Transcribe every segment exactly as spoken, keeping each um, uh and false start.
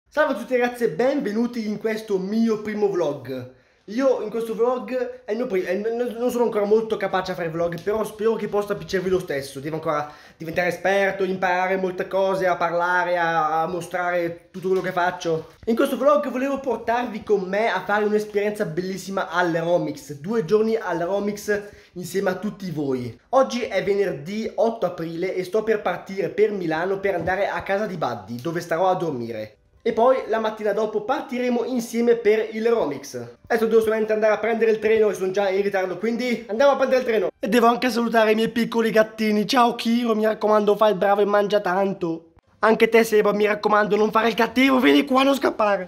Salve a tutti ragazzi e benvenuti in questo mio primo vlog. Io in questo vlog è il mio primo, non sono ancora molto capace a fare vlog, però spero che possa piacervi lo stesso. Devo ancora diventare esperto, imparare molte cose, a parlare, a, a mostrare tutto quello che faccio. In questo vlog volevo portarvi con me a fare un'esperienza bellissima all'Aeromix. Due giorni all'Aeromix insieme a tutti voi. Oggi è venerdì otto aprile e sto per partire per Milano per andare a casa di Buddy, dove starò a dormire. E poi la mattina dopo partiremo insieme per il Aeromix. Adesso devo solamente andare a prendere il treno e sono già in ritardo, quindi andiamo a prendere il treno. E devo anche salutare i miei piccoli gattini. Ciao Kiro, mi raccomando fai il bravo e mangia tanto. Anche te Seba, mi raccomando non fare il cattivo, vieni qua, non scappare.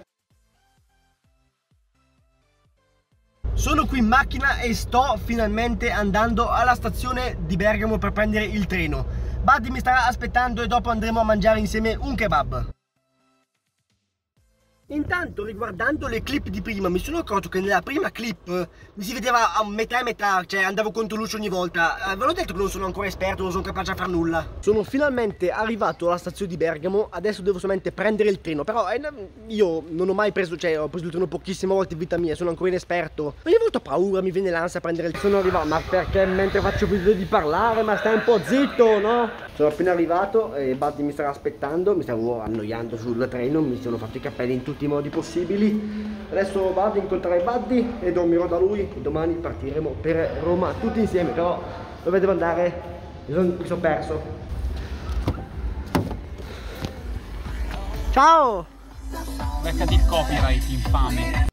Sono qui in macchina e sto finalmente andando alla stazione di Bergamo per prendere il treno. Buddy mi starà aspettando e dopo andremo a mangiare insieme un kebab. Intanto, riguardando le clip di prima, mi sono accorto che nella prima clip mi si vedeva a metà e metà, cioè andavo contro l'uscio ogni volta. Eh, ve l'ho detto che non sono ancora esperto, non sono capace a far nulla. Sono finalmente arrivato alla stazione di Bergamo, adesso devo solamente prendere il treno. Però eh, io non ho mai preso, cioè ho preso il treno pochissime volte in vita mia, sono ancora inesperto. Ogni volta ho paura, mi viene l'ansia a prendere il treno. Sono arrivato, ma perché mentre faccio video di parlare, ma stai un po' zitto, no? Sono appena arrivato e Buddy mi starà aspettando, mi stavo annoiando sul treno, mi sono fatto i capelli in tutti i modi possibili. Adesso vado a incontrare Buddy e dormirò da lui e domani partiremo per Roma tutti insieme. Però dove devo andare? Mi sono, mi sono perso. Ciao! Beccati il copyright, infame.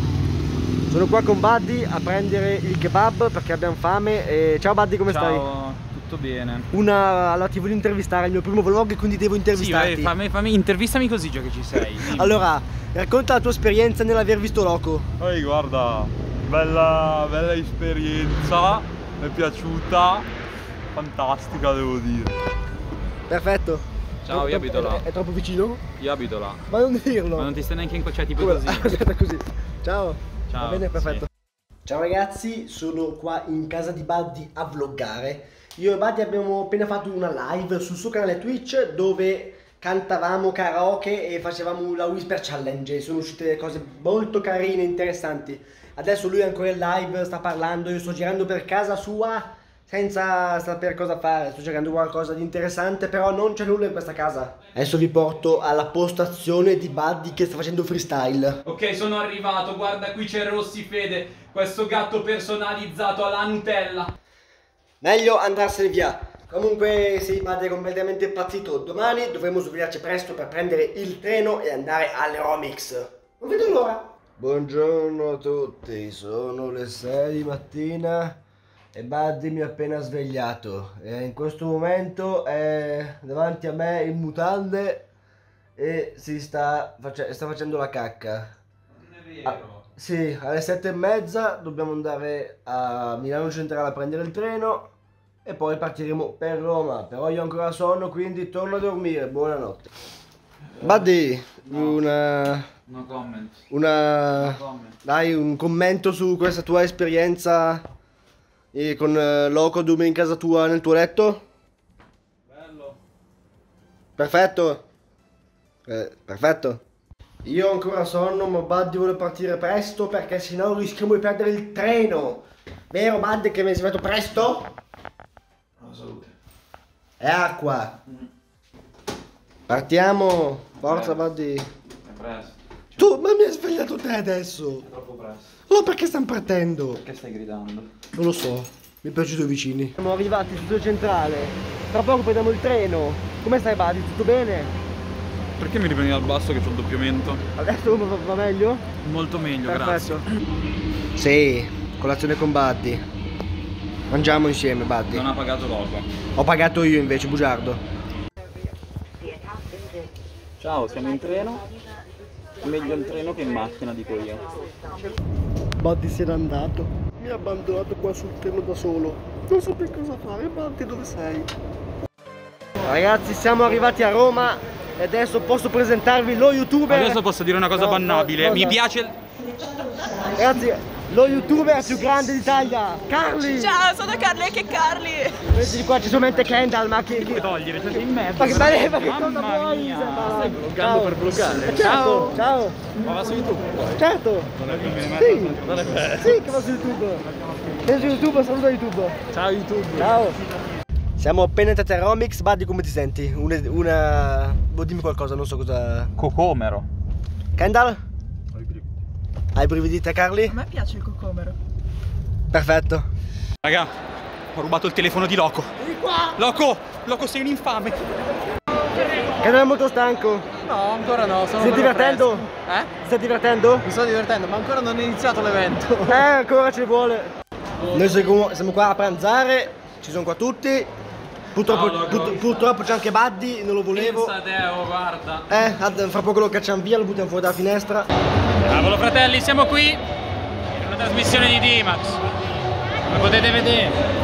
Sono qua con Buddy a prendere il kebab perché abbiamo fame e... Ciao Buddy, come Ciao, stai? Ciao, tutto bene. Una... Allora ti voglio intervistare, è il mio primo vlog quindi devo intervistarti. Sì, vai, fammi, fammi, intervistami così già che ci sei. Allora, racconta la tua esperienza nell'aver visto Loco. Poi guarda, bella, bella esperienza, mi è piaciuta, fantastica devo dire. Perfetto. Ciao, io abito là. È, è troppo vicino? Io abito là. Ma non dirlo. Ma non ti stai neanche incocciati tipo Come? così. Aspetta così. Ciao. Ciao. Va bene, perfetto. Sì. Ciao ragazzi, sono qua in casa di Buddy a vloggare. Io e Buddy abbiamo appena fatto una live sul suo canale Twitch dove cantavamo karaoke e facevamo la Whisper Challenge. Sono uscite cose molto carine, interessanti. Adesso lui è ancora in live, sta parlando, io sto girando per casa sua senza sapere cosa fare, sto cercando qualcosa di interessante, però non c'è nulla in questa casa. Adesso vi porto alla postazione di Buddy che sta facendo freestyle. Ok, sono arrivato, guarda qui c'è Rossi Fede, questo gatto personalizzato alla Nutella. Meglio andarsene via. Comunque sì, Buddy è completamente impazzito. Domani dovremo svegliarci presto per prendere il treno e andare all'Aeromix. Non vedo l'ora. Buongiorno a tutti, sono le sei di mattina e Buddy mi ha appena svegliato e in questo momento è davanti a me in mutande e si sta, face sta facendo la cacca. Non è vero. Ah, sì, alle sette e mezza dobbiamo andare a Milano Centrale a prendere il treno e poi partiremo per Roma. Però io ho ancora sonno, quindi torno a dormire. Buonanotte. Buddy, No. una... No comment. una... No comment. dai un commento su questa tua esperienza eh, con eh, Loco a dormire in casa tua nel tuo letto? Bello. Perfetto. Eh, perfetto. Io ho ancora sonno, ma Buddy vuole partire presto perché sennò rischiamo di perdere il treno. Vero Buddy che mi hai svegliato presto? No, salute. È acqua. Mm. Partiamo. Forza Eh. Buddy. È presto. Tu, ma mi hai svegliato te adesso. È troppo presto. Allora perché stiamo partendo? Perché stai gridando? Non lo so. Mi è piaciuto i vicini. Siamo arrivati sul centrale. Tra poco prendiamo il treno. Come stai Buddy? Tutto bene? Perché mi riprendi dal basso che c'ho il doppiamento? Adesso va, va meglio? Molto meglio, Perfetto. grazie. Sì, colazione con Buddy. Mangiamo insieme Buddy. Non ha pagato Loco. Ho pagato io invece, bugiardo. Ciao, siamo in treno. Meglio in treno che in macchina, dico io. Buddy se n'è andato. Mi ha abbandonato qua sul treno da solo. Non so più cosa fare. Buddy, dove sei? Ragazzi, siamo arrivati a Roma e adesso posso presentarvi lo youtuber. Adesso posso dire una cosa No, bannabile. no, Mi cosa? piace il... Ragazzi, lo youtuber più grande d'Italia, Carli! Ciao, sono Carli, che Carli! Vedi qua, ci sono mente Kendall, ma che... che... togliere, sei in mezzo. Ma che, ma che, ma che cosa Mamma vuoi? mia. Ma- Stai bloccando ciao. per bloccare? Eh, Certo, ciao! Ma va su YouTube? Certo! Non è Sì! Non è vero. Sì, che va su YouTube! Sei su YouTube, saluta YouTube! Ciao YouTube. Ciao! Siamo appena entrati a Romix, Buddy, come ti senti? Una... una... Oh, dimmi qualcosa, non so cosa... Cocomero. Kendall? Hai brividi te, Carli? A me piace il cocomero. Perfetto. Raga, ho rubato il telefono di Loco. Vieni qua! Loco, Loco sei un infame. Kendall è molto stanco. No, ancora no, sono Stai divertendo? fresco. Eh? Stai divertendo? Mi sto divertendo, ma ancora non è iniziato l'evento. Eh, ancora ci vuole. Noi siamo siamo qua a pranzare, ci sono qua tutti. Purtroppo, Ciao, pur- purtroppo c'è anche Buddy, non lo volevo. Pensa te, oh, guarda. Eh, ad- fra poco lo cacciamo via, lo buttiamo fuori dalla finestra. Cavolo fratelli, siamo qui in una trasmissione di D-Max, come potete vedere.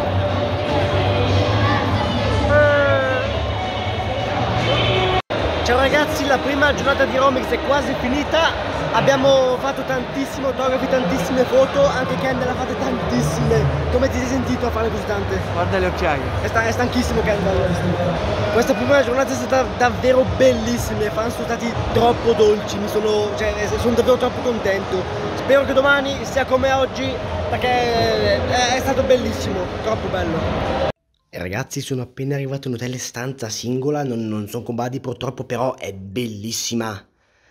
Ciao ragazzi, la prima giornata di Romix è quasi finita. Abbiamo fatto tantissimi autografi, tantissime foto, anche Kendall ha fatte tantissime. Come ti sei sentito a fare così tante? Guarda le occhiaie. È, sta- è stanchissimo Kendall. Questa prima giornata è stata davvero bellissima, i fan sono stati troppo dolci, mi sono, cioè, sono davvero troppo contento. Spero che domani sia come oggi, perché è, è stato bellissimo, troppo bello. E ragazzi, sono appena arrivato in hotel stanza singola, non, non sono con Buddy purtroppo, però è bellissima.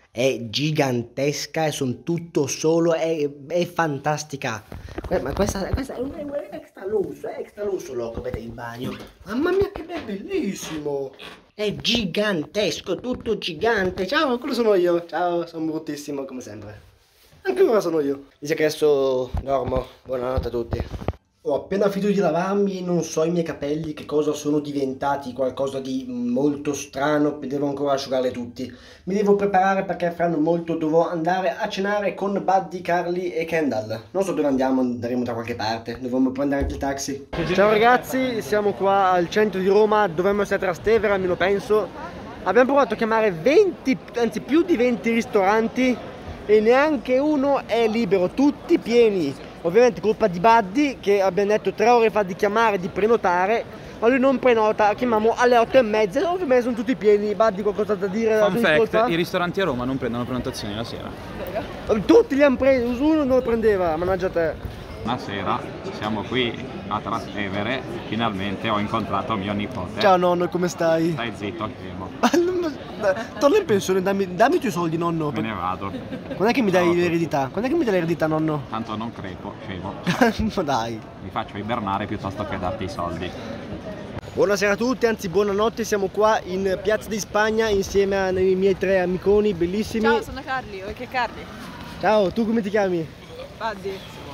È gigantesca e sono tutto solo, è, è fantastica. Eh, ma questa, questa è un, è un extra lusso, è extra lusso Loco, vedete il bagno. Mamma mia che è bellissimo. È gigantesco, tutto gigante. Ciao, quello sono io. Ciao, sono bruttissimo come sempre. Anche ora sono io. Dice che adesso dormo. Buonanotte a tutti. Ho appena finito di lavarmi e non so i miei capelli che cosa sono diventati, qualcosa di molto strano, devo ancora asciugarli tutti. Mi devo preparare perché fra non molto dovrò andare a cenare con Buddy, Carli e Kendall. Non so dove andiamo, andremo da qualche parte, dovremmo prendere anche il taxi. Ciao ragazzi, siamo qua al centro di Roma, dovremmo essere a Trastevere almeno penso. Abbiamo provato a chiamare venti, anzi più di venti ristoranti e neanche uno è libero, tutti pieni. Ovviamente colpa di Buddy che abbiamo detto tre ore fa di chiamare, di prenotare, ma lui non prenota, chiamiamo alle otto e mezza, ovviamente sono tutti pieni. Buddy, qualcosa da dire? Fun fact, i ristoranti a Roma non prendono prenotazioni la sera. Tutti li hanno presi, uno non lo prendeva, mannaggia te. Una sera siamo qui a Trastevere, finalmente ho incontrato mio nipote. Ciao nonno, come stai? Stai zitto, scemo. Torna in pensione, dammi, dammi i tuoi soldi nonno. Me ne vado. Quando è che mi dai l'eredità? Quando è che mi dai l'eredità nonno? Tanto non crepo, scemo. Ma dai. Mi faccio ibernare piuttosto che darti i soldi. Buonasera a tutti, anzi buonanotte, siamo qua in Piazza di Spagna insieme ai miei tre amiconi bellissimi. Ciao, sono Carli, o che Carli? Ciao, tu come ti chiami? Buddy.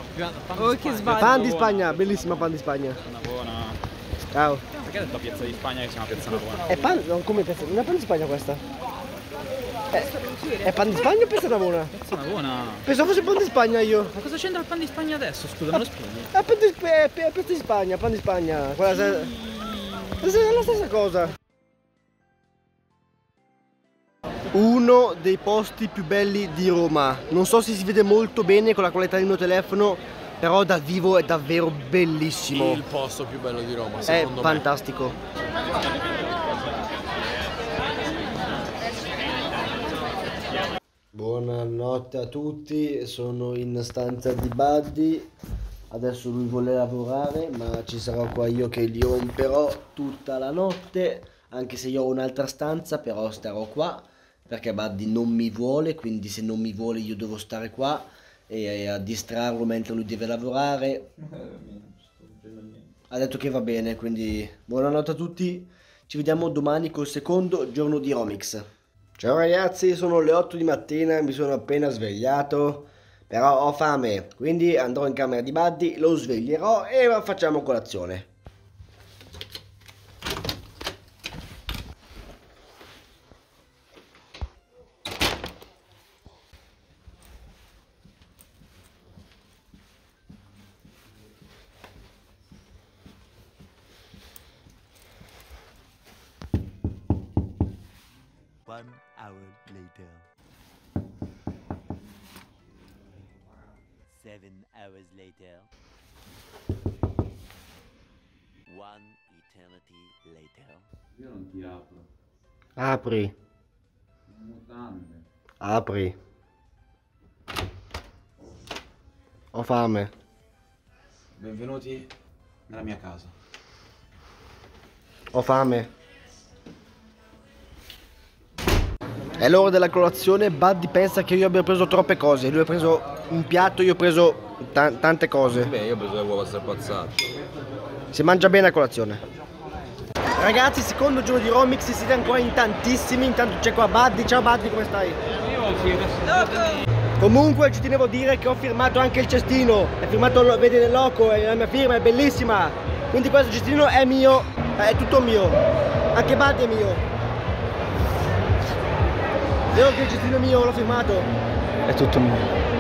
Oh, che sbaglio. Fan di Spagna, bellissima fan di Spagna. Una buona. Ciao. Perché hai detto Piazza di Spagna che siamo a Piazza Navona? È pan, no, come piazza? Non è pan di Spagna questa? È, è pan di Spagna o Piazza Navona? Piazza Navona. Pensavo fosse pan di Spagna io. Ma cosa c'entra il pan di Spagna adesso? Scusa, me lo spieghi? È pan di, è, è Piazza di Spagna, pan di Spagna. Quella se- è la stessa cosa. Uno dei posti più belli di Roma. Non so se si vede molto bene con la qualità del mio telefono, però dal vivo è davvero bellissimo. Il posto più bello di Roma, È secondo me. fantastico. Buonanotte a tutti, sono in stanza di Buddy. Adesso lui vuole lavorare, ma ci sarò qua io che gli romperò tutta la notte. Anche se io ho un'altra stanza, però starò qua perché Buddy non mi vuole, quindi se non mi vuole io devo stare qua e a distrarlo mentre lui deve lavorare. Ha detto che va bene, quindi buonanotte a tutti, ci vediamo domani col secondo giorno di Romix. Ciao ragazzi, sono le otto di mattina, mi sono appena svegliato, però ho fame, quindi andrò in camera di Buddy, lo sveglierò e facciamo colazione. One hour later. Seven hours later. One eternity later. Io non ti apro. Apri. Mutande. Apri. Ho fame. Benvenuti nella mia casa. Ho fame. È l'ora della colazione. Buddy pensa che io abbia preso troppe cose. Lui ha preso un piatto, io ho preso ta- tante cose. Beh, io ho preso le uova strapazzate. Si mangia bene a colazione. Ragazzi, secondo giorno di Romix, siete ancora in tantissimi. Intanto c'è qua Buddy. Ciao Buddy, come stai? Comunque ci tenevo a dire che ho firmato anche il cestino. È firmato, vedi nel loco, è la mia firma, è bellissima. Quindi questo cestino è mio, è tutto mio. Anche Buddy è mio. Vero che il cestino è mio, l'ho firmato. È tutto mio.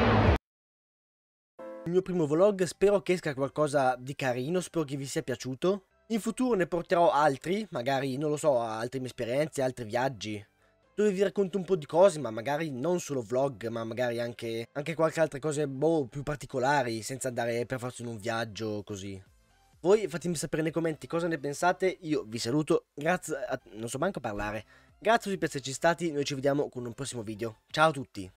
Il mio primo vlog, spero che esca qualcosa di carino, spero che vi sia piaciuto. In futuro ne porterò altri, magari, non lo so, altre mie esperienze, altri viaggi, dove vi racconto un po' di cose, ma magari non solo vlog, ma magari anche, anche qualche altra cosa, boh, più particolari, senza andare per forza in un viaggio, così. Voi fatemi sapere nei commenti cosa ne pensate, io vi saluto, grazie a... non so manco parlare. Grazie per esserci stati, noi ci vediamo con un prossimo video. Ciao a tutti!